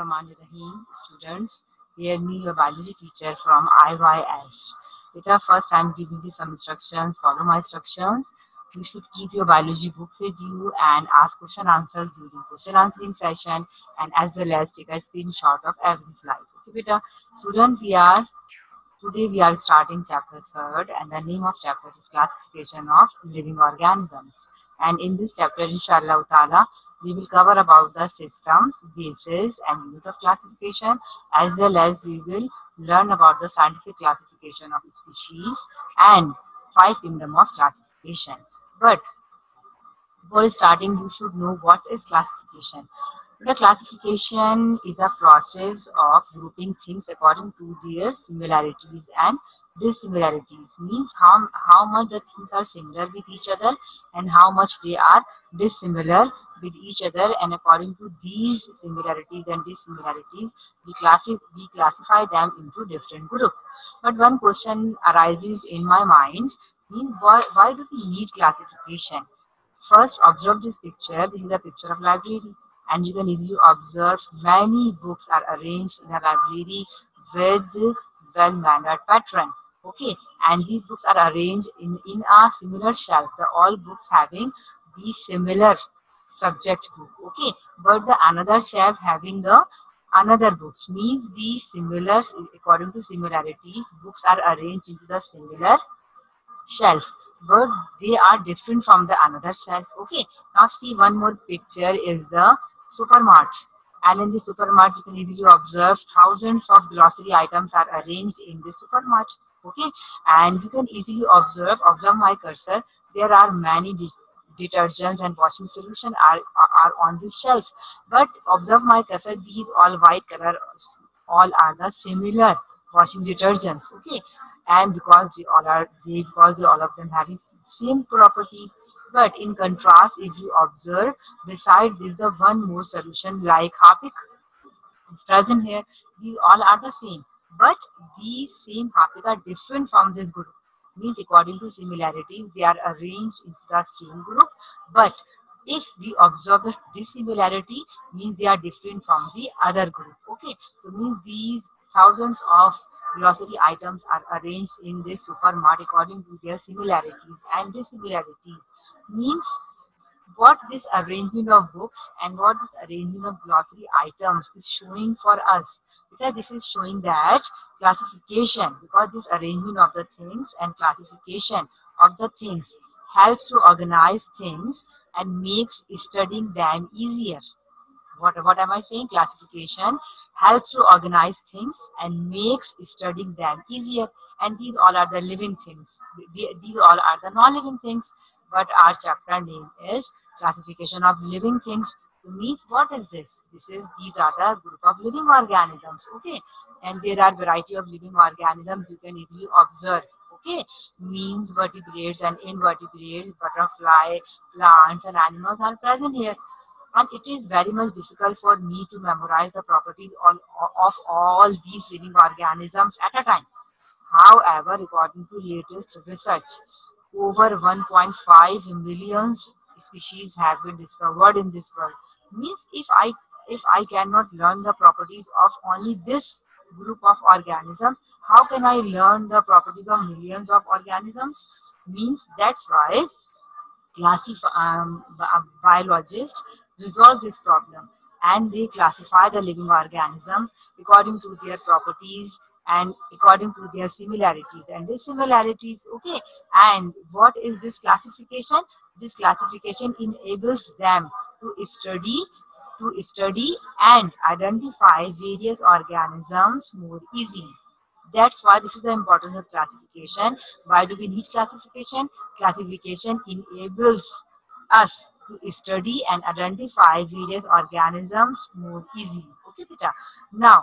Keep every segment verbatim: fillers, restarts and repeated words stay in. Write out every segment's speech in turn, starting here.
Bismillahirrahmanirrahim. Students, hear me, your biology teacher from I Y S. Beta, first I'm giving you some instructions. Follow my instructions. You should keep your biology book with you and ask question answers during question answering session, and as well as take a screenshot of every slide. Okay, beta. Student, we are today we are starting chapter third, and the name of chapter is classification of living organisms. And in this chapter, inshallah ta'ala, we will cover about the systems, bases, and unit of classification, as well as we will learn about the scientific classification of species and five kingdom of classification. But before starting, you should know what is classification. The classification is a process of grouping things according to their similarities and dissimilarities. Means how, how much the things are similar with each other and how much they are dissimilar with each other, and according to these similarities and dissimilarities, we, classi we classify them into different groups. But one question arises in my mind, means why, why do we need classification? First, observe this picture. This is a picture of library, and you can easily observe many books are arranged in a library with well-mannered pattern. Okay, and these books are arranged in, in a similar shelf. The all books having the similar subject book. Okay, but the another shelf having the another books, means the similar according to similarities. Books are arranged into the similar shelf, but they are different from the another shelf. Okay, now see one more picture is the supermart, and in the supermart you can easily observe thousands of glossary items are arranged in the supermart. Okay, and you can easily observe observe my cursor, there are many detergents and washing solution are, are on this shelf, but observe my cursor, these all white color all are the similar washing detergents. Okay, and because they all are they because they all of them having same property. But in contrast, if you observe, beside this the one more solution like Harpic is present here. These all are the same, but these same Harpic are different from this group. Means according to similarities, they are arranged in the same group, but if we observe the dissimilarity, means they are different from the other group. Okay, so means these thousands of glossary items are arranged in this supermart according to their similarities and dissimilarities. Means what this arrangement of books and what this arrangement of glossary items is showing for us. Because this is showing that classification, because this arrangement of the things and classification of the things helps to organize things and makes studying them easier. What, what am I saying? Classification helps to organize things and makes studying them easier. And these all are the living things. These all are the non-living things. But our chapter name is classification of living things. So means what is this? This is these are the group of living organisms. Okay, and there are variety of living organisms you can easily observe. Okay, means vertebrates and invertebrates, butterfly, plants, and animals are present here. And it is very much difficult for me to memorize the properties of, of all these living organisms at a time. However, according to latest research, over one point five million species have been discovered in this world. Means if I if I cannot learn the properties of only this group of organisms, how can I learn the properties of millions of organisms? Means that's why classify um, biologists resolve this problem, and they classify the living organisms according to their properties and according to their similarities and dissimilarities. Okay, and what is this classification? This classification enables them to study to study and identify various organisms more easily. That's why this is the importance of classification. Why do we need classification? Classification enables us to study and identify various organisms more easily. Okay, beta. Now,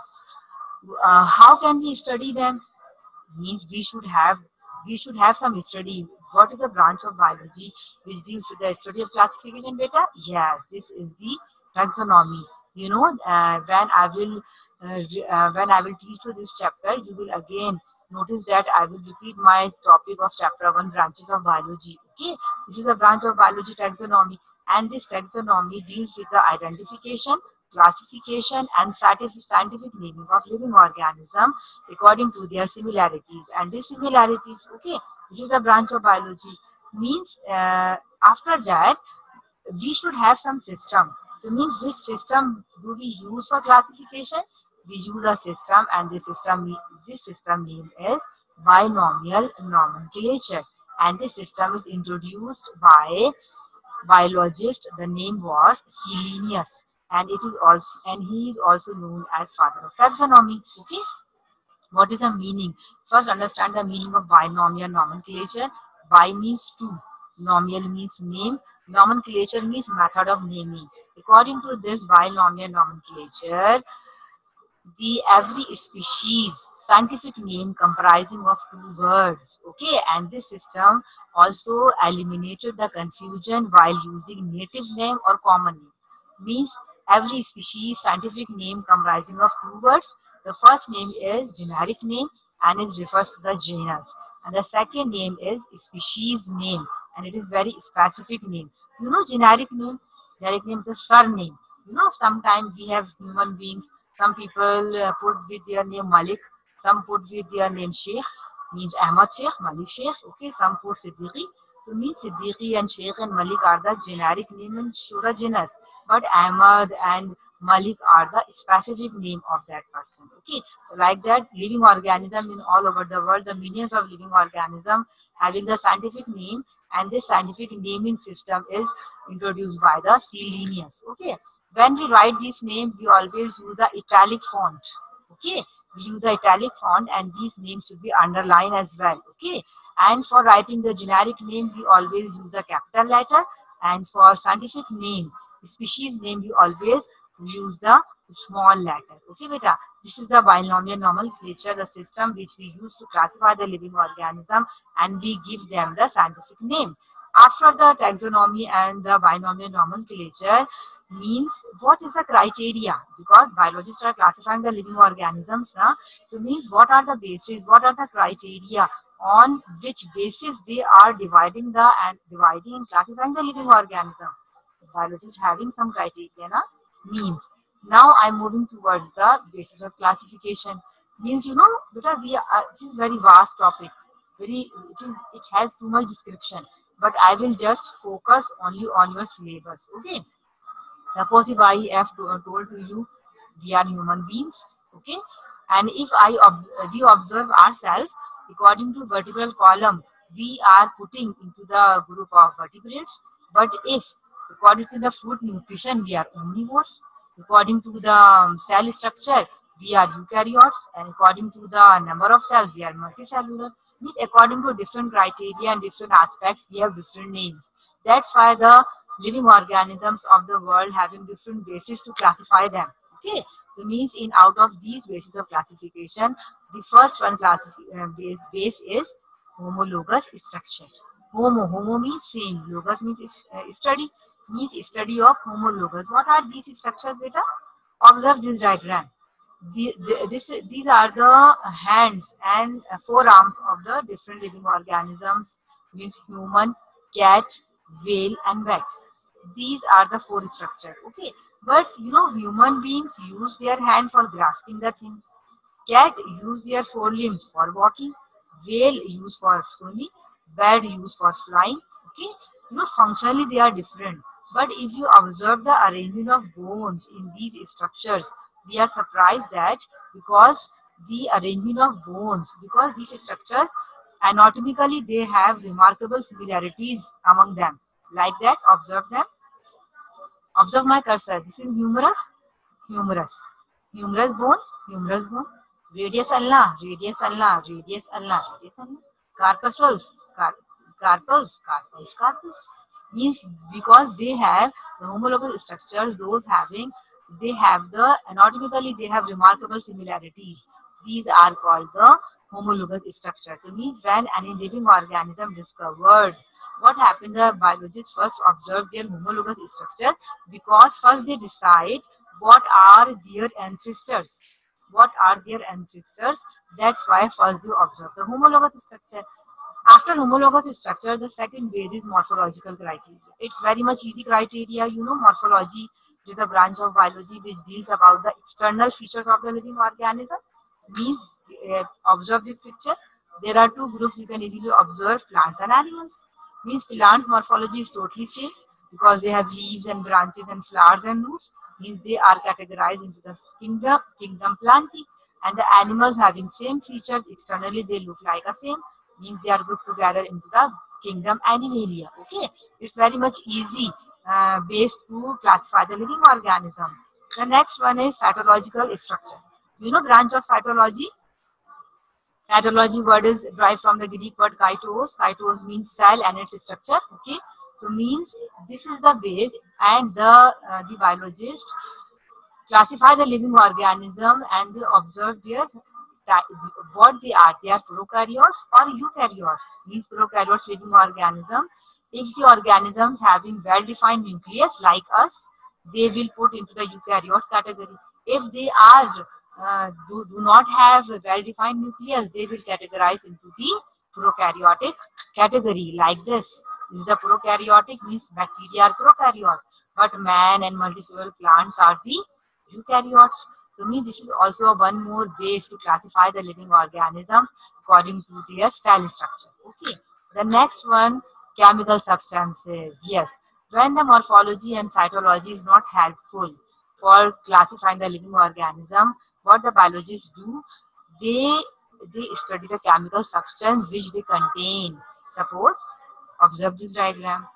uh, how can we study them? Means we should have we should have some study. What is the branch of biology which deals with the study of classification, beta? Yes, this is the taxonomy. You know, uh, when I will uh, uh, when I will teach you this chapter, you will again notice that I will repeat my topic of chapter one, branches of biology. Okay, this is a branch of biology, taxonomy, and this taxonomy deals with the identification, classification and scientific scientific naming of living organism according to their similarities and dissimilarities. Okay, this is the branch of biology. Means uh, after that we should have some system. So means which system do we use for classification? We use a system, and this system this system name is binomial nomenclature, and this system is introduced by biologist. The name was Selenius, and it is also and he is also known as father of taxonomy. Okay, what is the meaning? First, understand the meaning of binomial nomenclature. Bi means two, nomial means name, nomenclature means method of naming. According to this binomial nomenclature, the every species scientific name comprising of two words. Okay, and this system also eliminated the confusion while using native name or common name. Means every species scientific name comprising of two words. The first name is generic name and it refers to the genus, and the second name is species name and it is very specific name. You know generic name? Generic name is the surname. You know, sometimes we have human beings, some people uh, put with their name Malik, some put with their name Sheikh, means Ahmad Sheikh, Malik Sheikh. Okay, some put Siddiqui. So means Siddiqui and Sheikh and Malik are the generic name and show the genus, but Ahmad and Malik are the specific name of that person. Okay, so like that, living organism in all over the world, the millions of living organism having the scientific name, and this scientific naming system is introduced by the Selenius. Okay, when we write this name, we always use the italic font. Okay, we use the italic font, and these names should be underlined as well. Okay, and for writing the generic name, we always use the capital letter, and for scientific name, species name, we always use the small letter. Okay, beta. This is the binomial nomenclature, the system which we use to classify the living organism, and we give them the scientific name. After the taxonomy and the binomial nomenclature, means what is the criteria, because biologists are classifying the living organisms now. So means what are the bases, what are the criteria on which basis they are dividing the and dividing and classifying the living organism. The biologists having some criteria na? Means now I'm moving towards the basis of classification. Means you know because we are, this is very vast topic, very it is it has too much description, but I will just focus only on your syllabus. Okay, suppose if I have to, uh, told to you we are human beings. Okay, and if I obs we observe ourselves according to vertebral column, we are putting into the group of vertebrates. But if according to the food nutrition, we are omnivores. According to the um, cell structure, we are eukaryotes, and according to the number of cells, we are multicellular. Means according to different criteria and different aspects, we have different names. That's why the living organisms of the world having different bases to classify them. Okay, so means in out of these bases of classification, the first one classif- uh, base, base is homologous structure. Homo, homo means same. Logos means uh, study, means study of homologous. What are these structures, beta? Observe this diagram. The, the, this, these are the hands and forearms of the different living organisms, means human, cat, whale, and bat. These are the four structures. Okay, but you know human beings use their hand for grasping the things. Cat use their forelimbs for walking. Whale use for swimming. Bird use for flying. Okay, you know functionally they are different. But if you observe the arrangement of bones in these structures, we are surprised that because the arrangement of bones, because these structures anatomically they have remarkable similarities among them. Like that, observe them. Observe my cursor. This is humerus, humerus, humerus bone, humerus bone. Radius ulna, radius ulna, radius ulna, radius ulna. Carpuscles, car carpals, carpals, carpals. Means because they have the homologous structures, those having they have the anatomically they have remarkable similarities. These are called the homologous structure. To means when any living organism discovered, what happened, the biologists first observe their homologous structure, because first they decide what are their ancestors, what are their ancestors. That's why first they observe the homologous structure. After homologous structure, the second base is morphological criteria. It's very much easy criteria, you know, morphology. It is a branch of biology which deals about the external features of the living organism. Means uh, observe this picture. There are two groups you can easily observe: plants and animals. Means plants morphology is totally same because they have leaves and branches and flowers and roots. Means they are categorized into the kingdom kingdom plantae. And the animals having same features externally, they look like a same. Means they are grouped together into the kingdom Animalia. Okay, it's very much easy uh, based to classify the living organism. The next one is cytological structure. You know branch of cytology. Cytology word is derived from the Greek word kaitos. Kaitos means cell and its structure. Okay, so means this is the base, and the uh, the biologist classify the living organism and they observe their what they are. They are prokaryotes or eukaryotes. Means prokaryotes living organism. If the organisms having well-defined nucleus like us, they will put into the eukaryotes category. If they are uh, do, do not have a well-defined nucleus, they will categorize into the prokaryotic category like this. This is the prokaryotic, means bacteria are prokaryote, but man and multicellular plants are the eukaryotes. To me, this is also one more base to classify the living organism according to their cell structure. Okay. The next one, chemical substances. Yes, when the morphology and cytology is not helpful for classifying the living organism, what the biologists do, they they study the chemical substance which they contain. Suppose, observe this diagram.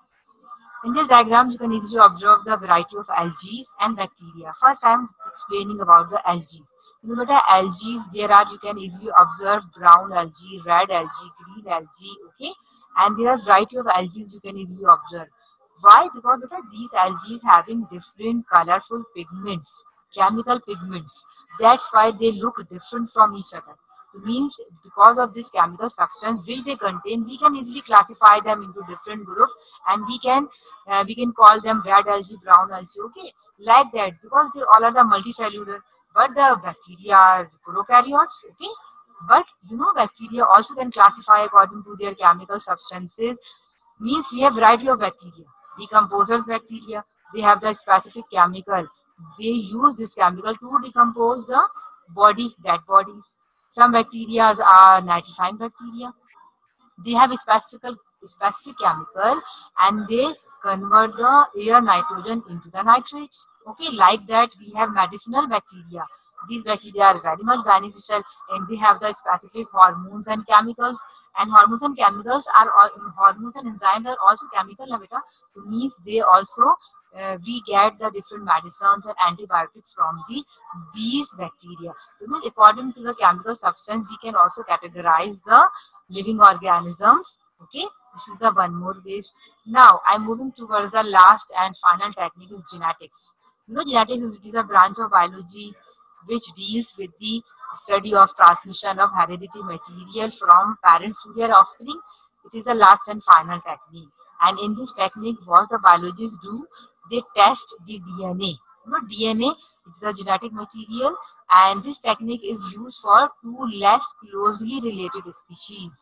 In this diagram, you can easily observe the variety of algae and bacteria. First, I am explaining about the algae. You know the algae, there are, you can easily observe brown algae, red algae, green algae, okay? And there are variety of algae you can easily observe. Why? Because beta, these algae having different colorful pigments, chemical pigments. That's why they look different from each other. It means because of this chemical substance which they contain, we can easily classify them into different groups, and we can uh, we can call them red algae, brown algae, okay, like that, because they all are the multicellular. But the bacteria are prokaryotes, okay. But you know, bacteria also can classify according to their chemical substances. Means we have variety of bacteria, decomposers bacteria. They have the specific chemical. They use this chemical to decompose the body, dead bodies. Some bacteria are nitrifying bacteria. They have a specific specific chemical, and they convert the air nitrogen into the nitrates. Okay, like that we have medicinal bacteria. These bacteria are very much beneficial, and they have the specific hormones and chemicals. And hormones and chemicals are all, hormones and enzymes are also chemical, beta. So means they also uh, we get the different medicines and antibiotics from the these bacteria. So means according to the chemical substance, we can also categorize the living organisms. Okay, this is the one more base. Now I'm moving towards the last and final technique is genetics. You know, genetics is, it is a branch of biology which deals with the study of transmission of hereditary material from parents to their offspring. It is the last and final technique. And in this technique, what the biologists do, they test the D N A. You know, D N A, it is a genetic material, and this technique is used for two less closely related species.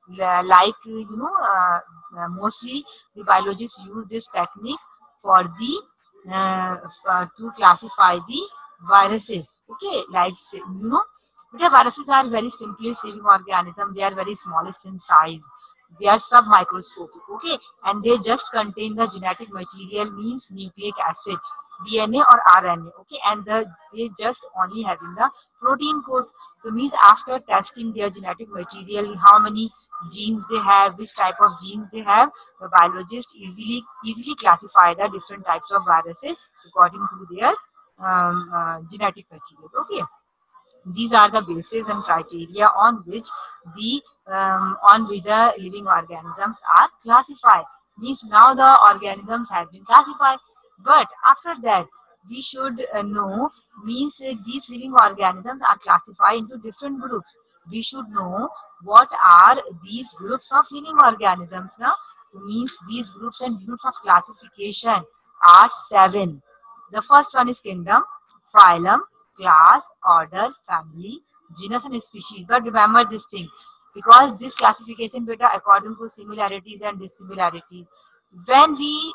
Like, you know, uh, uh, mostly the biologists use this technique for the uh, for, to classify the viruses. Okay, like, you know, because viruses are very simplest living organism. They are very smallest in size. They are submicroscopic. Okay, and they just contain the genetic material, means nucleic acid, D N A or R N A. Okay, and the, they just only having the protein code. So means after testing their genetic material, how many genes they have, which type of genes they have, the biologists easily easily classify the different types of viruses according to their um, uh, genetic material. Okay, these are the bases and criteria on which the um, on which the living organisms are classified. Means now the organisms have been classified, but after that we should uh, know, means uh, these living organisms are classified into different groups. We should know what are these groups of living organisms. Now means these groups and groups of classification are seven. The first one is kingdom, phylum, class, order, family, genus and species. But remember this thing, because this classification beta according to similarities and dissimilarities. When we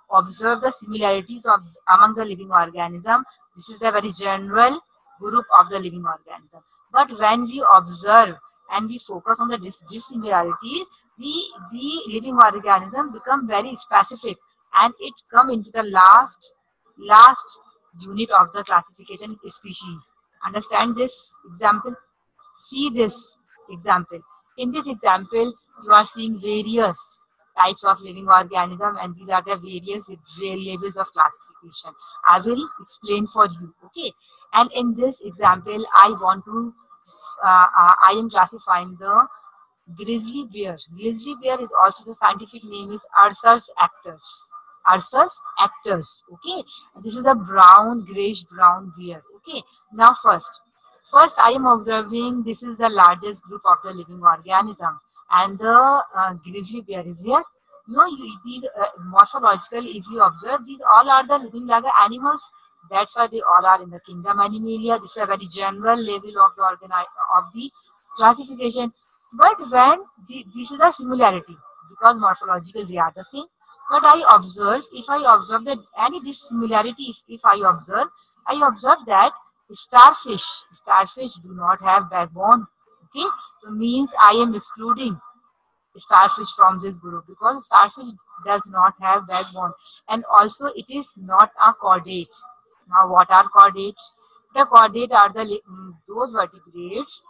observe the similarities of among the living organism. This is the very general group of the living organism. But when we observe and we focus on the dis dissimilarities, the the living organism become very specific, and it come into the last last unit of the classification species. Understand this example? See this example. In this example, you are seeing various types of living organism, and these are the various levels of classification. I will explain for you. Okay. And in this example, I want to, uh, uh, I am classifying the grizzly bear. Grizzly bear is also the scientific name is Ursus actus. Ursus actus. Okay. This is a brown, grayish brown bear. Okay. Now first, first I am observing this is the largest group of the living organism, and the uh, grizzly bear is here. You know, you, these uh, morphological, if you observe, these all are the living like animals. That's why they all are in the kingdom Animalia. This is a very general level of the organi of the classification. But when the, this is a similarity, because morphological they are the same. But I observe, if I observe that any dissimilarity, if, if I observe, I observe that starfish, starfish do not have backbone. Okay, so means I am excluding starfish from this group because starfish does not have backbone, and also it is not a chordate. Now, what are chordates? The chordate are the those vertebrates.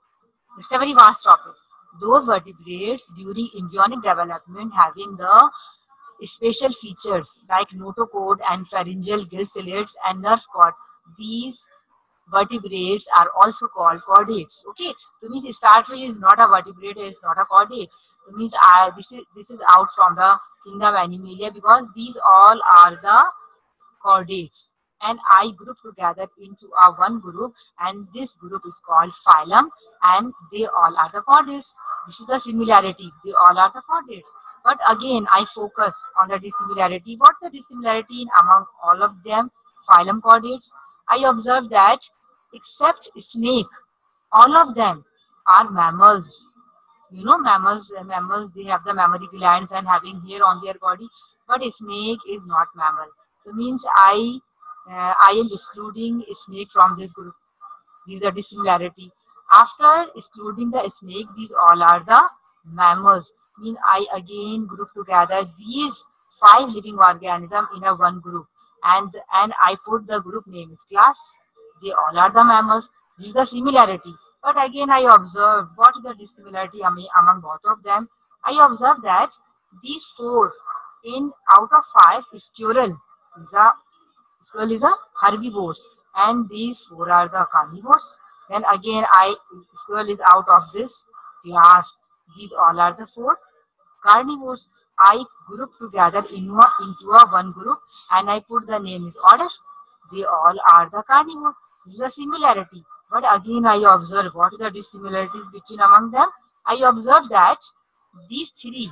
It's a very vast topic. Those vertebrates during embryonic development having the special features like notochord and pharyngeal gill slits and nerve cord. These vertebrates are also called chordates. Okay, so means starfish is not a vertebrate, it's not a chordate. So means I this is this is out from the kingdom Animalia because these all are the chordates, and I group together into a one group, and this group is called phylum, and they all are the chordates. This is the similarity, they all are the chordates. But again, I focus on the dissimilarity. What's the dissimilarity in among all of them? Phylum chordates. I observe that except snake, all of them are mammals. You know, mammals, uh, mammals, they have the mammary glands and having hair on their body, but a snake is not mammal. So means I, uh, I am excluding a snake from this group. These are dissimilarity. After excluding the snake, these all are the mammals. Mean I again group together these five living organisms in a one group, and and I put the group name is class. They all are the mammals. This is the similarity. But again, I observe what is the dissimilarity among, among both of them. I observe that these four in out of five squirrel is a squirrel is a herbivores, and these four are the carnivores. Then again, I squirrel is out of this class. These all are the four carnivores. I group together in a, into a one group, and I put the name is order. They all are the carnivore. This is a similarity. But again, I observe what are the dissimilarities between among them. I observe that these three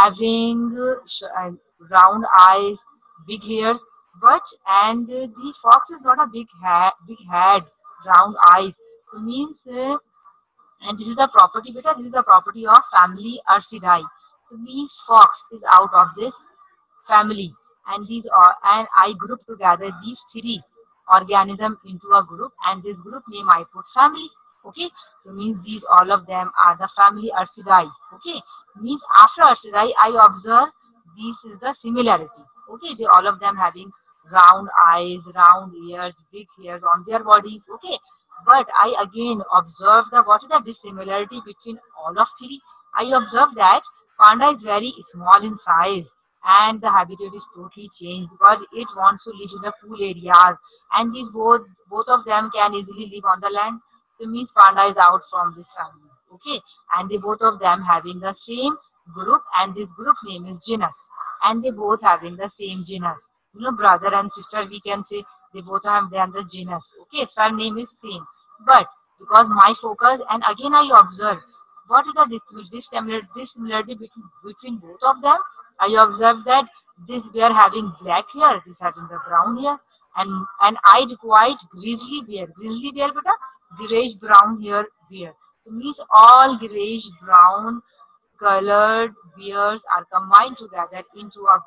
having uh, round eyes, big hairs, but and uh, the fox is not a big head, big head, round eyes. It means, uh, and this is the property, beta. This is the property of family Ursidae. It means fox is out of this family, and these are and I group together these three organism into a group, and this group name I put family. Okay, so means these all of them are the family Ursidae. Okay, means after Ursidae I observe this is the similarity. Okay, they all of them having round eyes, round ears, big hairs on their bodies. Okay, but I again observe the what is the dissimilarity between all of three. I observe that panda is very small in size, and the habitat is totally changed because it wants to live in the cool areas, and these both both of them can easily live on the land. So means panda is out from this family. Okay, and they both of them having the same group, and this group name is genus, and they both having the same genus. You know, brother and sister, we can say they both have them the genus. Okay, surname is same, but because my focus, and again I observe what is the dissimilarity, dissimilarity between, between both of them. I observe that this bear having black hair, this having the brown hair, and and I required grizzly bear. Grizzly bear, beta, grayish brown hair bear. So means all grayish brown colored bears are combined together into a group,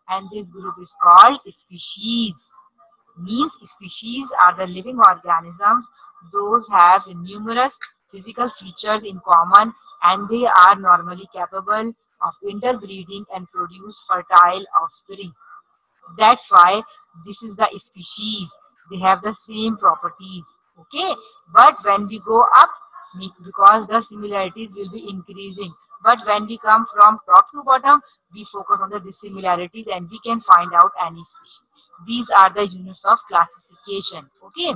and this group is called species. Means species are the living organisms. Those have numerous physical features in common, and they are normally capable of interbreeding and produce fertile offspring. That's why this is the species. They have the same properties. Okay, but when we go up, because the similarities will be increasing, but when we come from top to bottom, we focus on the dissimilarities and we can find out any species. These are the units of classification. Okay,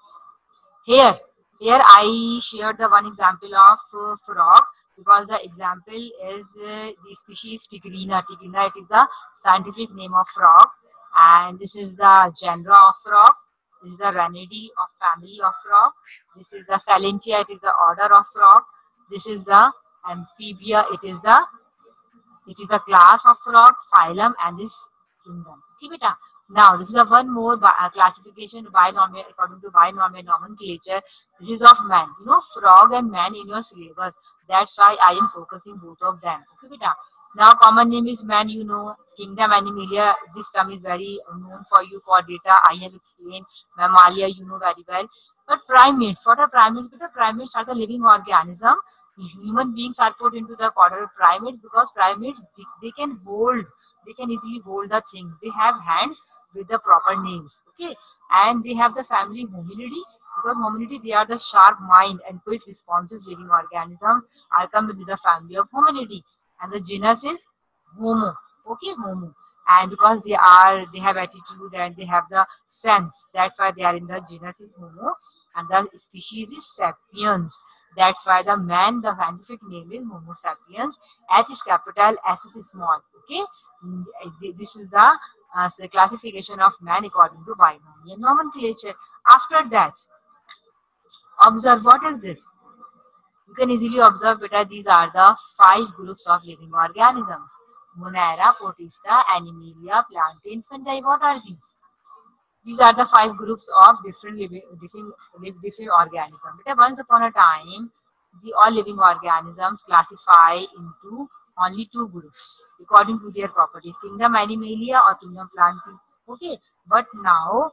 here, here I shared the one example of uh, frog, because the example is uh, the species Tigrina. Tigrina, it is the scientific name of frog, and this is the genre of frog. This is the Ranidae of family of frog. This is the Salentia, it is the order of frog. This is the Amphibia, it is the it is a class of frog, phylum, and this kingdom. Okay, beta. Now, this is a one more uh, classification binomial according to binomial nomenclature. This is of man. You know, frog and man in your syllabus. That's why I am focusing both of them. Okay, beta. Now, common name is man. You know, kingdom Animalia. This term is very known for you for data. I have explained. Mammalia, you know very well. But primates. What are primates? Beta, primates are the living organism. Human beings are put into the order of primates because primates they, they can hold, they can easily hold the things. They have hands with the proper names. Okay, and they have the family Hominidae, because Hominidae, they are the sharp mind and quick responses living organisms are come into the family of Hominidae, and the genus is Homo. Okay, Homo. And because they are they have attitude and they have the sense, that's why they are in the genus is Homo, and the species is Sapiens. That's why the man, the scientific name is Homo sapiens. H is capital, S is small. Okay, this is the uh, classification of man according to binomial nomenclature. After that, observe what is this. You can easily observe that these are the five groups of living organisms: Monera, Protista, Animalia, Plantae, Fungi. What are these? These are the five groups of different living, different, different organisms. But once upon a time, the all living organisms classify into only two groups according to their properties: kingdom Animalia or kingdom Plantae. Okay, but now,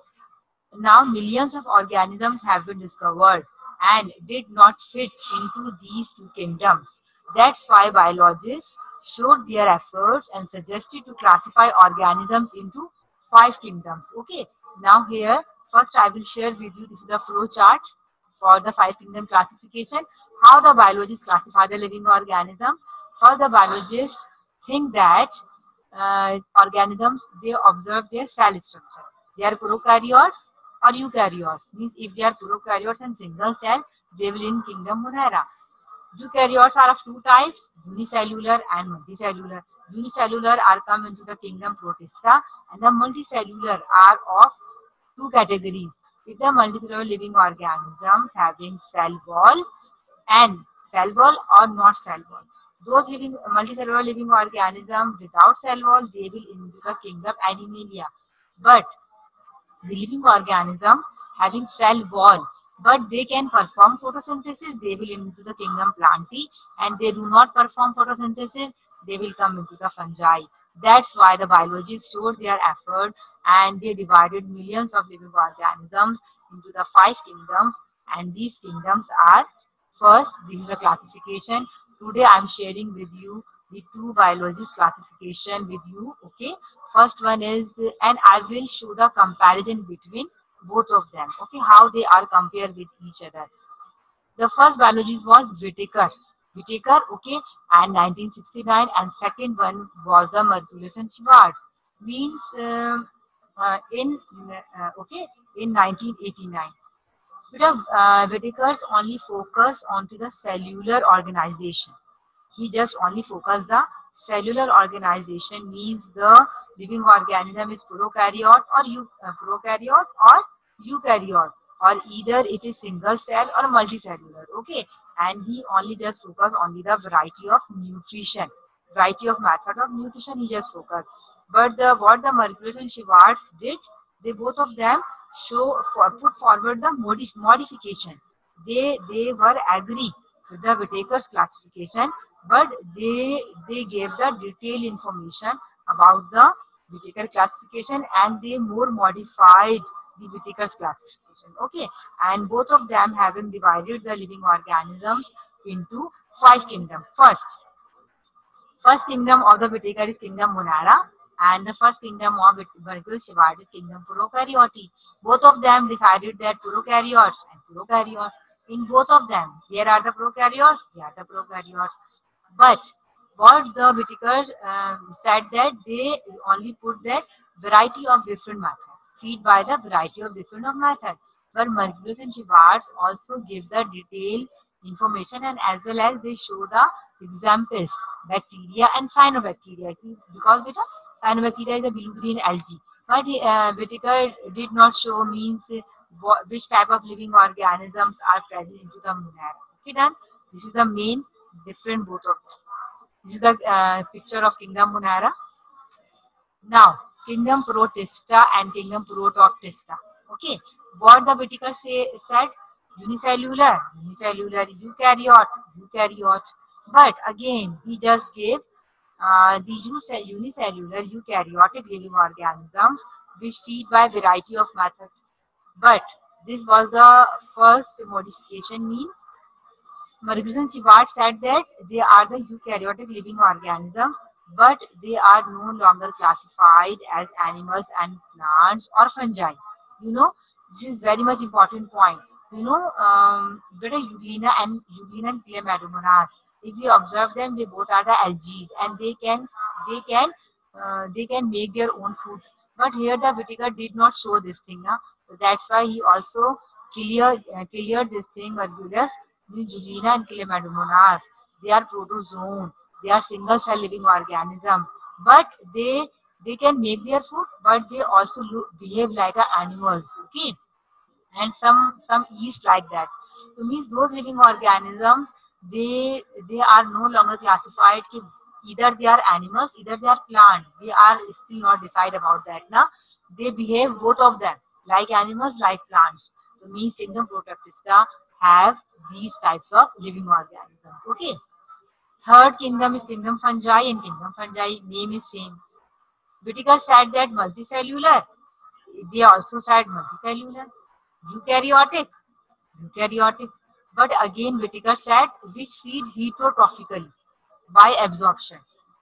now millions of organisms have been discovered and did not fit into these two kingdoms. That's why biologists showed their efforts and suggested to classify organisms into five kingdoms. Okay, now here first I will share with you, this is the flow chart for the five kingdom classification. How the biologists classify the living organism. First, the biologists think that uh, organisms, they observe their cell structure. They are prokaryotes or eukaryotes. Means if they are prokaryotes and single cell, they will in kingdom Monera. Eukaryotes are of two types: unicellular and multicellular. Unicellular are come into the kingdom Protista, and the multicellular are of two categories. If the multicellular living organisms having cell wall and cell wall or not cell wall. Those living multicellular living organisms without cell wall, they will into the kingdom Animalia. But the living organism having cell wall, but they can perform photosynthesis, they will into the kingdom Plantae, and they do not perform photosynthesis, they will come into the fungi. That's why the biologists showed their effort and they divided millions of living organisms into the five kingdoms, and these kingdoms are: first, this is a classification. Today I am sharing with you the two biologist classification with you. Okay, first one is, and I will show the comparison between both of them. Okay, how they are compared with each other. The first biologist was Whitaker. Whitaker, okay, and nineteen sixty-nine, and second one was the Margulis and Schwartz. Means um, uh, in uh, okay in nineteen eighty-nine. But uh, Whitaker's only focus onto the cellular organization. He just only focus the cellular organization, means the living organism is prokaryote or you uh, prokaryote or eukaryote, or either it is single cell or multicellular. Okay, and he only just focus on the variety of nutrition, variety of method of nutrition he just focus. But the what the Margulis and Schwartz did, they both of them show for, put forward the modi modification. They they were agree with the Whitaker's classification, but they they gave the detailed information about the Whittaker classification, and they more modified the Whittaker's classification. Okay, and both of them having divided the living organisms into five kingdoms. First, first kingdom of the Whittaker is kingdom Monera, and the first kingdom of Berkeley-Shewhart is kingdom Prokaryote. Both of them decided that prokaryotes and prokaryotes. In both of them, here are the prokaryotes, here are the prokaryotes. But what the Whittaker um, said that they only put that variety of different methods, feed by the variety of different of method. But Margulis and Schwartz also give the detailed information, and as well as they show the examples, bacteria and cyanobacteria, because beta cyanobacteria is a blue green algae. But uh, Whittaker did not show means uh, which type of living organisms are present into the Monera. Okay, done. This is the main different both of them. This is the uh, picture of kingdom Monera. Now, kingdom Protista and kingdom Protoctista. Okay, what the Whittaker say said, unicellular, unicellular, eukaryote, eukaryote. But again, he just gave uh, the unicellular eukaryotic living organisms which feed by variety of methods. But this was the first modification, means Margulis and Schwartz said that they are the eukaryotic living organisms, but they are no longer classified as animals and plants or fungi. You know, this is very much important point. You know, um, better Euglena and Euglena and Chlamydomonas. If you observe them, they both are the algae, and they can they can uh, they can make their own food. But here the Whittaker did not show this thing. Na? So that's why he also clear uh, cleared this thing. Margulis, Euglena and Chlamydomonas, they are protozoan. They are single cell living organism, but they they can make their food, but they also look, behave like animals. Okay, and some some yeast like that. So means those living organisms, they they are no longer classified. Ki either they are animals, either they are plant. They are still not decide about that. Now they behave both of them like animals, like plants. So means kingdom Protoctista have these types of living organisms. Okay. Third kingdom is kingdom fungi, and kingdom fungi name is same. Whittaker said that multicellular. They also said multicellular. Eukaryotic, eukaryotic. But again, Whittaker said which feed heterotrophically by absorption.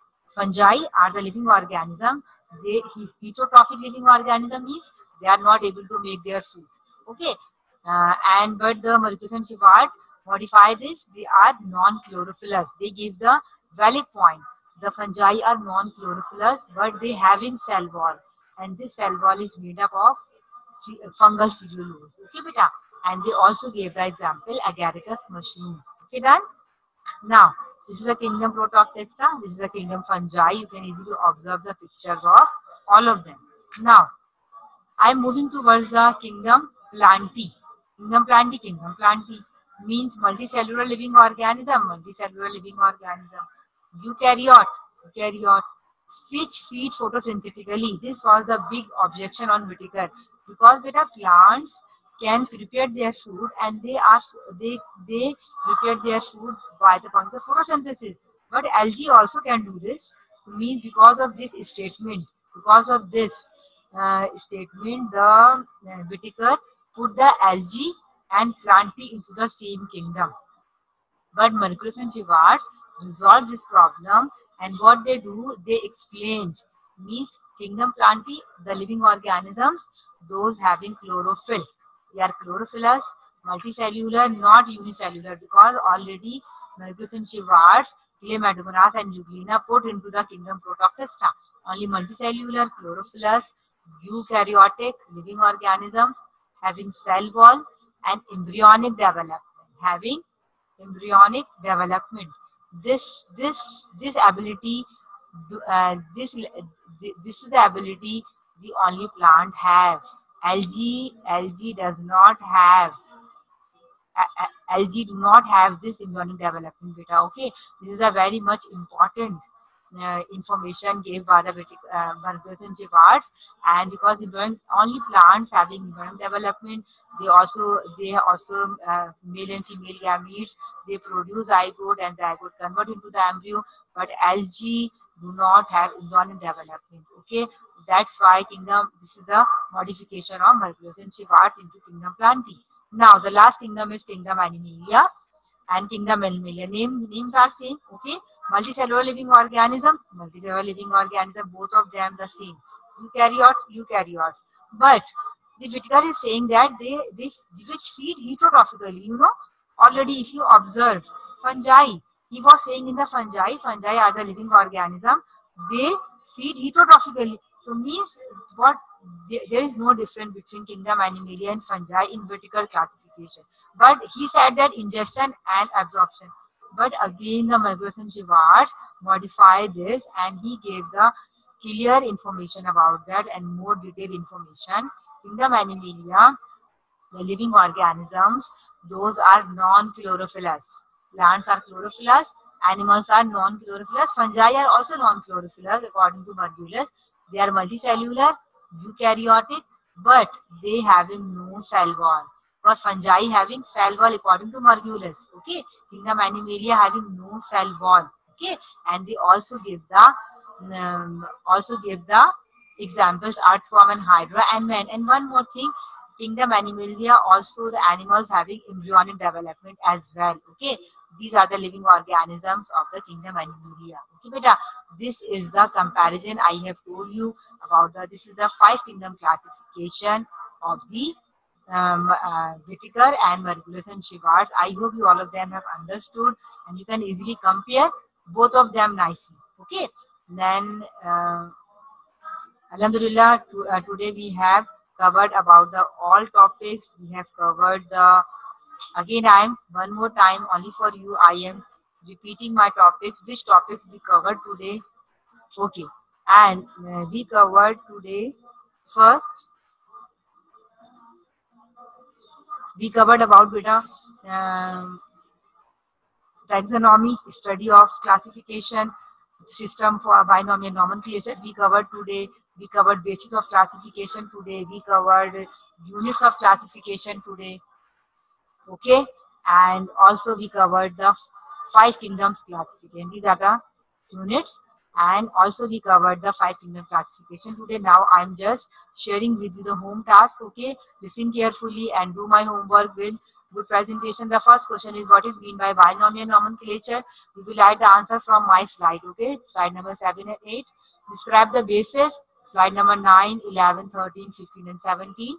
Fungi are the living organism. They heterotrophic living organism means they are not able to make their food. Okay, uh, and but the Margulis and Schwartz modify this. They are non-chlorophyllous. They give the valid point. The fungi are non-chlorophyllous, but they having cell wall, and this cell wall is made up of fungal cellulose. Okay, beta. And they also gave the example agaricus mushroom. Okay, done. Now, this is a kingdom Protoctista. This is a kingdom fungi. You can easily observe the pictures of all of them. Now, I am moving towards the kingdom Plantae. Kingdom Plantae, kingdom Plantae means multicellular living organism, multicellular living organism. Eukaryote, eukaryote, which feed photosynthetically. This was the big objection on Whittaker, because there are plants can prepare their food, and they are they they prepare their food by the process of photosynthesis. But algae also can do this. Means because of this statement, because of this uh, statement, the uh, Whittaker put the algae and Plantae into the same kingdom. But Margulis and Schwartz resolved this problem, and what they do, they explained. Means kingdom Plantae, the living organisms, those having chlorophyll. They are chlorophyllous, multicellular, not unicellular, because already Margulis and Schwartz, Chlamydomonas and Euglena put into the kingdom Protoctista. Only multicellular, chlorophyllous, eukaryotic living organisms having cell wall and embryonic development, having embryonic development. This this this ability, uh, this this is the ability the only plant have. Algae algae does not have. Uh, algae do not have this embryonic development beta. Okay, this is a very much important uh, information gave by the uh, Margulis and Schwartz. And because only plants having embryonic development, they also they also uh, male and female gametes, they produce zygote, and zygote convert into the embryo. But algae, do not have embryonic development. Okay, that's why kingdom, this is the modification of Mercury and Schwartz into kingdom Plantae. Now the last kingdom is kingdom Animalia and kingdom Animalia. Name, names are same. Okay, multicellular living organism, multicellular living organism, both of them the same. Eukaryotes, eukaryotes. But the Whitaker is saying that they, they which feed heterotrophically. You know, already if you observe fungi, he was saying in the fungi, fungi are the living organism. They feed heterotrophically. So means what? There is no difference between kingdom Animalia and fungi in Whitaker classification. But he said that ingestion and absorption. But again, the Mercury and Schwartz modified this, and he gave the clear information about that and more detailed information. Kingdom Animalia, the living organisms, those are non-chlorophyllous. Plants are chlorophyllous, animals are non-chlorophyllous, fungi are also non-chlorophyllous according to Margulis. They are multicellular, eukaryotic, but they having no cell wall. Because fungi having cell wall according to Margulis. Okay, kingdom Animalia having no cell wall. Okay, and they also give the um, also give the examples earthworm and hydra and man. And one more thing, kingdom Animalia also the animals having embryonic development as well. Okay, these are the living organisms of the kingdom Animalia. Okay, beta, this is the comparison I have told you about. The this is the five kingdom classification of the um, uh, Whitaker and Margulis and Schwartz. I hope you all of them have understood and you can easily compare both of them nicely. Okay, then uh, Alhamdulillah, to, uh, today we have covered about the all topics. We have covered the, again I am one more time only for you, I am repeating my topics, which topics we covered today. Okay, and uh, we covered today first, we covered about beta um, taxonomy, study of classification system for binomial nomenclature. We covered today. We covered basis of classification today. We covered units of classification today. Okay, and also we covered the five kingdoms classification. These are the units, and also we covered the five kingdom classification today. Now I'm just sharing with you the home task. Okay, listen carefully and do my homework with good presentation. The first question is what is mean by binomial nomenclature. You will write the answer from my slide. Okay, slide number seven and eight. Describe the basis. Slide number nine, eleven, thirteen, fifteen, and seventeen.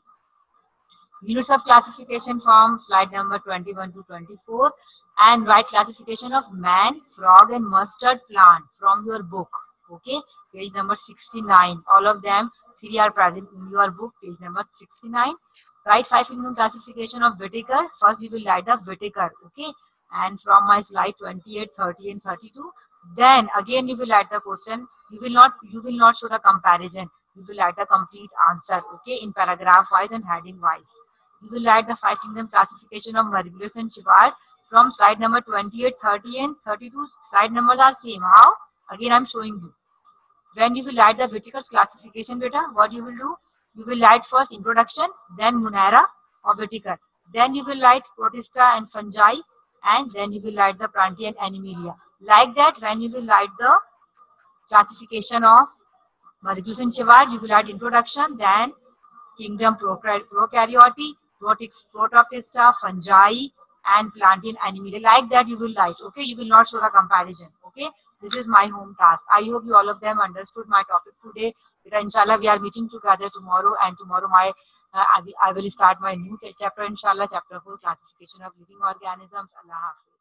Units of classification from slide number twenty-one to twenty-four, and write classification of man, frog, and mustard plant from your book. Okay, page number sixty-nine. All of them three are present in your book, page number sixty-nine. Write five kingdom classification of Whitaker. First, we will write the Whitaker. Okay, and from my slide twenty-eight, thirty, and thirty-two. Then again, you will write the question. You will not. You will not show the comparison. You will write the complete answer. Okay, in paragraph wise and heading wise. You will write the five kingdom classification of Margulis and Schwartz from slide number twenty-eight, thirty, and thirty-two. Slide numbers are same. How? Again, I am showing you. When you will write the Whitaker's classification, beta, what you will do? You will write first introduction, then Munera of Whitaker. Then you will write Protista and fungi, and then you will write the Plantae and Animalia. Like that, when you will write the classification of Margulis and Schwartz, you will write introduction, then kingdom Prokaryote, Protista, fungi, and Plantae and Animalia. Like that you will write. Okay, you will not show the comparison. Okay, this is my home task. I hope you all of them understood my topic today. Inshallah, we are meeting together tomorrow, and tomorrow my uh, I will start my new chapter. Inshallah, chapter four, classification of living organisms. Allah Hafiz.